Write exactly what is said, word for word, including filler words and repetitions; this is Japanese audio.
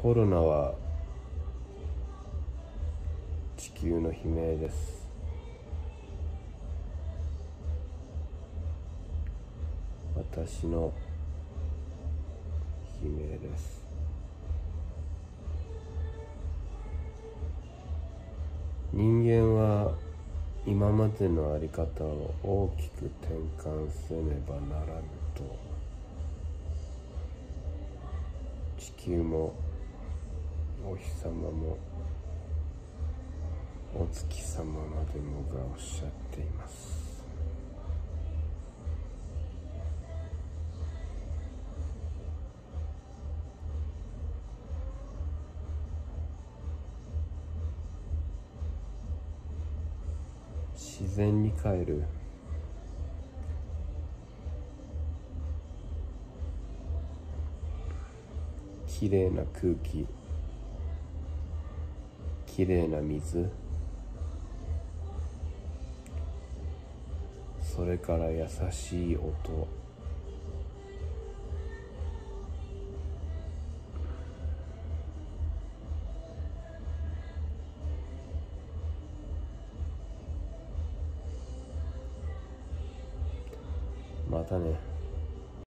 コロナは地球の悲鳴です。私の悲鳴です。人間は今までのあり方を大きく転換せねばならぬと、地球もお日様もお月様までもがおっしゃっています。自然に帰る。きれいな空気、きれいな水、それから優しい音、またね。